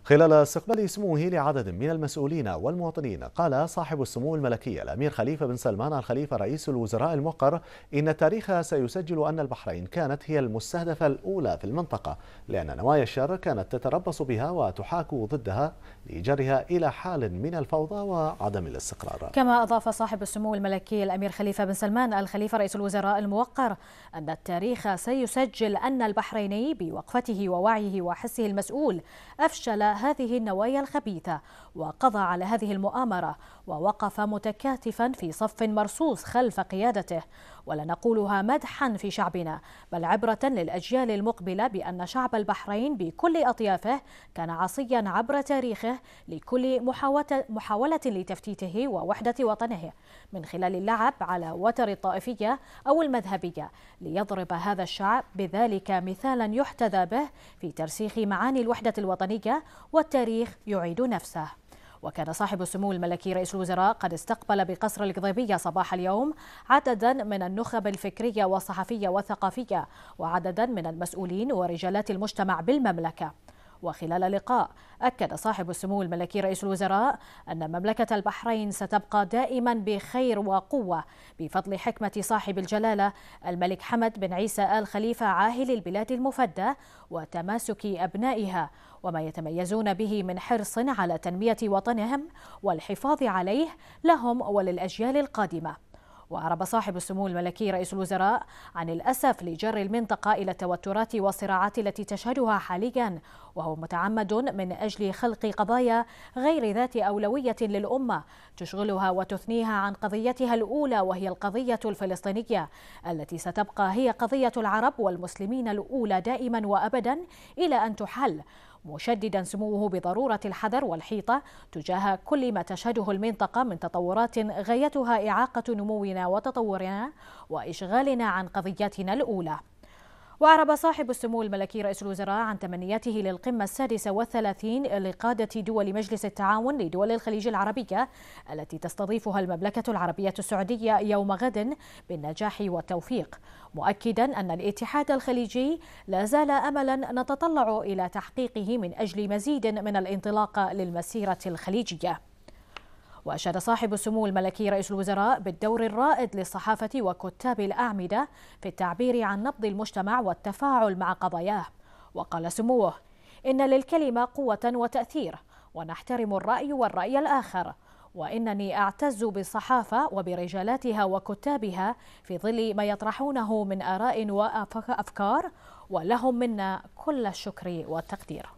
خلال استقبال سموه لعدد من المسؤولين والمواطنين، قال صاحب السمو الملكي الأمير خليفة بن سلمان الخليفة رئيس الوزراء الموقر إن التاريخ سيسجل أن البحرين كانت هي المستهدفة الأولى في المنطقة، لأن نوايا الشر كانت تتربص بها وتحاك ضدها لجرها إلى حال من الفوضى وعدم الاستقرار. كما أضاف صاحب السمو الملكي الأمير خليفة بن سلمان الخليفة رئيس الوزراء الموقر أن التاريخ سيسجل أن البحريني بوقفته ووعيه وحسه المسؤول أفشل هذه النوايا الخبيثة وقضى على هذه المؤامرة، ووقف متكاتفا في صف مرصوص خلف قيادته. ولا نقولها مدحا في شعبنا بل عبرة للأجيال المقبلة بأن شعب البحرين بكل أطيافه كان عصيا عبر تاريخه لكل محاولة لتفتيته ووحدة وطنه من خلال اللعب على وتر الطائفية أو المذهبية، ليضرب هذا الشعب بذلك مثالا يحتذى به في ترسيخ معاني الوحدة الوطنية، والتاريخ يعيد نفسه. وكان صاحب السمو الملكي رئيس الوزراء قد استقبل بقصر القضيبية صباح اليوم عددا من النخب الفكرية والصحفية والثقافية وعددا من المسؤولين ورجالات المجتمع بالمملكة. وخلال اللقاء أكد صاحب السمو الملكي رئيس الوزراء أن مملكة البحرين ستبقى دائما بخير وقوة بفضل حكمة صاحب الجلالة الملك حمد بن عيسى آل خليفة عاهل البلاد المفدى وتماسك أبنائها، وما يتميزون به من حرص على تنمية وطنهم والحفاظ عليه لهم وللأجيال القادمة. وأعرب صاحب السمو الملكي رئيس الوزراء عن الأسف لجر المنطقة إلى التوترات والصراعات التي تشهدها حاليا، وهو متعمد من أجل خلق قضايا غير ذات أولوية للأمة تشغلها وتثنيها عن قضيتها الأولى، وهي القضية الفلسطينية التي ستبقى هي قضية العرب والمسلمين الأولى دائما وأبدا إلى أن تحل، مشددا سموه بضرورة الحذر والحيطة تجاه كل ما تشهده المنطقة من تطورات غايتها إعاقة نمونا وتطورنا وإشغالنا عن قضيتنا الأولى. وأعرب صاحب السمو الملكي رئيس الوزراء عن تمنياته للقمة 36 لقادة دول مجلس التعاون لدول الخليج العربية التي تستضيفها المملكة العربية السعودية يوم غد بالنجاح والتوفيق، مؤكدا أن الاتحاد الخليجي لا زال أملا نتطلع إلى تحقيقه من أجل مزيد من الانطلاق للمسيرة الخليجية. وأشاد صاحب السمو الملكي رئيس الوزراء بالدور الرائد للصحافة وكتاب الأعمدة في التعبير عن نبض المجتمع والتفاعل مع قضاياه، وقال سموه: إن للكلمة قوة وتأثير، ونحترم الرأي والرأي الآخر، وإنني أعتز بالصحافة وبرجالاتها وكتابها في ظل ما يطرحونه من آراء وأفكار، ولهم منا كل الشكر والتقدير.